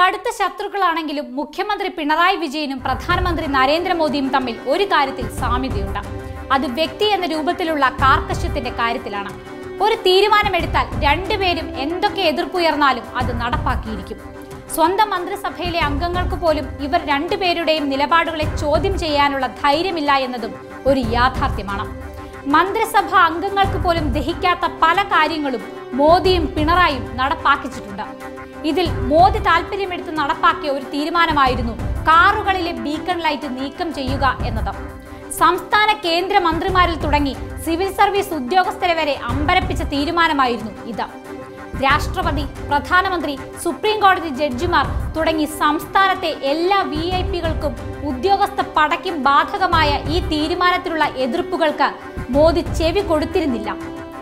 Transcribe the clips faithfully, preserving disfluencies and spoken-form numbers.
കടുത്ത ശത്രുക്കളാണെങ്കിലും മുഖ്യമന്ത്രി പിണറായി വിജയനും പ്രധാനമന്ത്രി നരേന്ദ്രമോദിയും തമ്മിൽ ഒരു കാര്യത്തിൽ സാമ്യതയുണ്ട്. അത് വ്യക്തി എന്ന രൂപത്തിലുള്ള കാർക്കശ്യത്തിന്റെ കാര്യത്തിലാണ്. ഒരു തീരുമാനമെടുത്താൽ രണ്ടുപേരും എന്തൊക്കെ എതിർപ്പുയർന്നാലും അത് നടപ്പാക്കിയിരിക്കും. സ്വന്തം മന്ത്രിസഭയിലെ അംഗങ്ങൾക്ക് പോലും ഇവർ രണ്ടുപേരുടെയും നിലപാടുകളെ ചോദ്യം ചെയ്യാനുള്ള ധൈര്യമില്ല എന്നതും ഒരു യാഥാർത്ഥ്യമാണ്. മന്ത്രിസഭ അംഗങ്ങൾക്ക് പോലും ദഹിക്കാത്ത പല കാര്യങ്ങളും മോദിയും പിണറായിയും നടപ്പാക്കിച്ചിട്ടുണ്ട്. ഇതിൽ മോദി താല്പര്യമെടുത്ത് നടപ്പാക്കിയ ഒരു തീരുമാനമായിരുന്നു കാറുകളിലെ ബീക്കൺ ലൈറ്റ് നീക്കം ചെയ്യുക എന്നത്. സംസ്ഥാന കേന്ദ്ര മന്ത്രിമാരിൽ തുടങ്ങി സിവിൽ സർവീസ് ഉദ്യോഗസ്ഥരെ വരെ അമ്പരപ്പിച്ച തീരുമാനമായിരുന്നു ഇത്. രാഷ്ട്രപതി, പ്രധാനമന്ത്രി, സുപ്രീം കോടതി ജഡ്ജിമാർ തുടങ്ങി സംസ്ഥാനത്തെ എല്ലാ വി ഐ പികൾക്കും ഉദ്യോഗസ്ഥ പടയ്ക്കും ബാധകമായ ഈ തീരുമാനത്തിലുള്ള എതിർപ്പുകൾക്ക് മോദി ചെവി കൊടുത്തിരുന്നില്ല.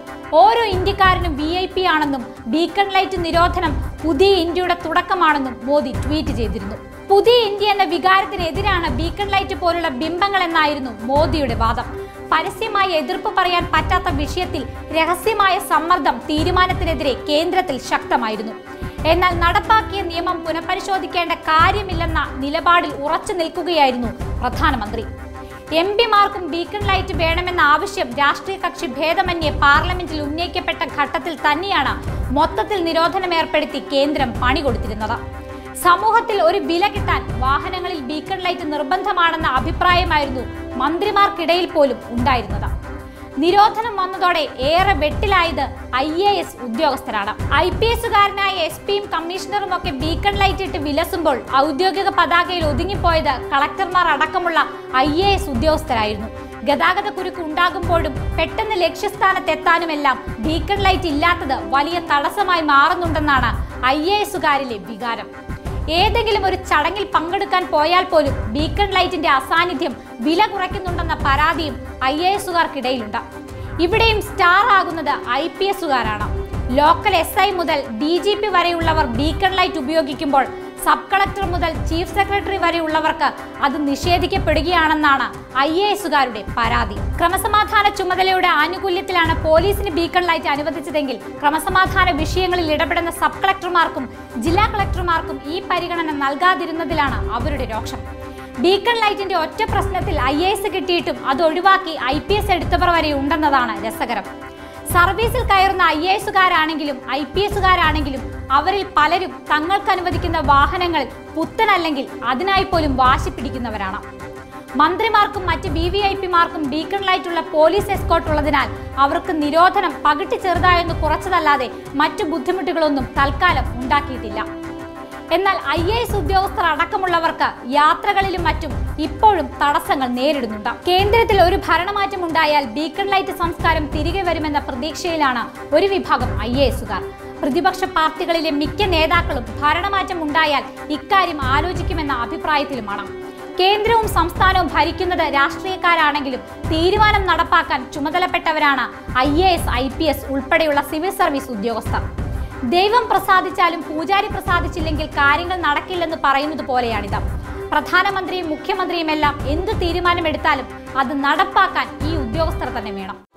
ഓരോ ഇന്ത്യക്കാരനും വി ഐ പി ആണെന്നും ബീക്കൺ ലൈറ്റ് നിരോധനം പുതിയ ഇന്ത്യയുടെ തുടക്കമാണെന്നും മോദി ട്വീറ്റ് ചെയ്തിരുന്നു. പുതിയ ഇന്ത്യ എന്ന വികാരത്തിനെതിരാണ് ബീക്കൺ ലൈറ്റ് പോലുള്ള ബിംബങ്ങൾ എന്നായിരുന്നു മോദിയുടെ വാദം. പരസ്യമായി എതിർപ്പ് പറയാൻ പറ്റാത്ത വിഷയത്തിൽ രഹസ്യമായ സമ്മർദ്ദം തീരുമാനത്തിനെതിരെ കേന്ദ്രത്തിൽ ശക്തമായിരുന്നു. എന്നാൽ നടപ്പാക്കിയ നിയമം പുനഃപരിശോധിക്കേണ്ട കാര്യമില്ലെന്ന നിലപാടിൽ ഉറച്ചു നിൽക്കുകയായിരുന്നു പ്രധാനമന്ത്രി. എം പിമാർക്കും ബീക്കൺ ലൈറ്റ് വേണമെന്ന ആവശ്യം രാഷ്ട്രീയ കക്ഷി ഭേദമന്യേ പാർലമെന്റിൽ ഉന്നയിക്കപ്പെട്ട ഘട്ടത്തിൽ തന്നെയാണ് മൊത്തത്തിൽ നിരോധനം ഏർപ്പെടുത്തി കേന്ദ്രം പണി കൊടുത്തിരുന്നത്. സമൂഹത്തിൽ ഒരു വില കിട്ടാൻ വാഹനങ്ങളിൽ ബീക്കൺ ലൈറ്റ് നിർബന്ധമാണെന്ന അഭിപ്രായമായിരുന്നു മന്ത്രിമാർക്കിടയിൽ പോലും ഉണ്ടായിരുന്നത്. നിരോധനം വന്നതോടെ ഏറെ വെട്ടിലായത് ഐ എ എസ് ഉദ്യോഗസ്ഥരാണ്. ഐ പി എസുകാരനായ എസ് പിയും കമ്മീഷണറും ഒക്കെ ബീക്കൺ ലൈറ്റ് ഇട്ട് വിലസുമ്പോൾ ഔദ്യോഗിക പതാകയിൽ ഒതുങ്ങിപ്പോയത് കളക്ടർമാർ അടക്കമുള്ള ഐ എ എസ് ഉദ്യോഗസ്ഥരായിരുന്നു. ഗതാഗത കുരുക്ക് ഉണ്ടാകുമ്പോഴും പെട്ടെന്ന് ലക്ഷ്യസ്ഥാനത്തെത്താനുമെല്ലാം ബീക്കൺ ലൈറ്റ് ഇല്ലാത്തത് വലിയ തടസ്സമായി മാറുന്നുണ്ടെന്നാണ് ഐ എ എസുകാരിലെ വികാരം. ഏതെങ്കിലും ഒരു ചടങ്ങിൽ പങ്കെടുക്കാൻ പോയാൽ പോലും ബീക്കൺ ലൈറ്റിന്റെ അസാന്നിധ്യം വില കുറയ്ക്കുന്നുണ്ടെന്ന പരാതിയും ഐ എ എസുകാർക്കിടയിലുണ്ട്. ഇവിടെയും സ്റ്റാർ ആകുന്നത് ഐ പി എസുകാരാണ്. ലോക്കൽ എസ് ഐ മുതൽ ഡി ജി പി വരെയുള്ളവർ ബീക്കൺ ലൈറ്റ് ഉപയോഗിക്കുമ്പോൾ സബ് കളക്ടർ മുതൽ ചീഫ് സെക്രട്ടറി വരെയുള്ളവർക്ക് അത് നിഷേധിക്കപ്പെടുകയാണെന്നാണ് ഐ എ എസുകാരുടെ പരാതി. ക്രമസമാധാന ചുമതലയുടെ ആനുകൂല്യത്തിലാണ് പോലീസിന് ബീക്കൺ ലൈറ്റ് അനുവദിച്ചതെങ്കിൽ ക്രമസമാധാന വിഷയങ്ങളിൽ ഇടപെടുന്ന സബ് കളക്ടർമാർക്കും ജില്ലാ കളക്ടർമാർക്കും ഈ പരിഗണന നൽകാതിരുന്നതിലാണ് അവരുടെ രോക്ഷം. ബീക്കൺ ലൈറ്റിന്റെ ഒറ്റ പ്രശ്നത്തിൽ ഐ എ എസ് കിട്ടിയിട്ടും അത് ഒഴിവാക്കി ഐ പി എസ് എടുത്തവർ വരെ ഉണ്ടെന്നതാണ് രസകരം. സർവീസിൽ കയറുന്ന ഐ എ എസുകാരാണെങ്കിലും ഐ പി എസുകാരാണെങ്കിലും അവരിൽ പലരും തങ്ങൾക്ക് അനുവദിക്കുന്ന വാഹനങ്ങൾ പുത്തനല്ലെങ്കിൽ അതിനായി പോലും വാശി പിടിക്കുന്നവരാണ്. മന്ത്രിമാർക്കും മറ്റ് വി വി ഐ പിമാർക്കും ബീക്കൺ ലൈറ്റുള്ള പോലീസ് എസ്കോർട്ട് ഉള്ളതിനാൽ അവർക്ക് നിരോധനം പകിട്ടി ചെറുതായൊന്ന് കുറച്ചതല്ലാതെ മറ്റു ബുദ്ധിമുട്ടുകളൊന്നും തൽക്കാലം ഉണ്ടാക്കിയിട്ടില്ല. എന്നാൽ ഐ എ എസ് ഉദ്യോഗസ്ഥർ അടക്കമുള്ളവർക്ക് യാത്രകളിലും മറ്റും ഇപ്പോഴും തടസ്സങ്ങൾ നേരിടുന്നുണ്ട്. കേന്ദ്രത്തിൽ ഒരു ഭരണമാറ്റം ഉണ്ടായാൽ ബീക്കൺ ലൈറ്റ് സംസ്കാരം തിരികെ വരുമെന്ന പ്രതീക്ഷയിലാണ് ഒരു വിഭാഗം ഐ എ എസുകാർ. പ്രതിപക്ഷ പാർട്ടികളിലെ മിക്ക നേതാക്കളും ഭരണമാറ്റം ഉണ്ടായാൽ ഇക്കാര്യം ആലോചിക്കുമെന്ന അഭിപ്രായത്തിലുമാണ്. കേന്ദ്രവും സംസ്ഥാനവും ഭരിക്കുന്നത് രാഷ്ട്രീയക്കാരാണെങ്കിലും തീരുമാനം നടപ്പാക്കാൻ ചുമതലപ്പെട്ടവരാണ് I A S I P S ഉൾപ്പെടെയുള്ള സിവിൽ സർവീസ് ഉദ്യോഗസ്ഥർ. ദൈവം പ്രസാദിച്ചാലും പൂജാരി പ്രസാദിച്ചില്ലെങ്കിൽ കാര്യങ്ങൾ നടക്കില്ലെന്ന് പറയുന്നത് പോലെയാണിത്. പ്രധാനമന്ത്രിയും മുഖ്യമന്ത്രിയുമെല്ലാം എന്ത് തീരുമാനമെടുത്താലും അത് നടപ്പാക്കാൻ ഈ ഉദ്യോഗസ്ഥർ തന്നെ വേണം.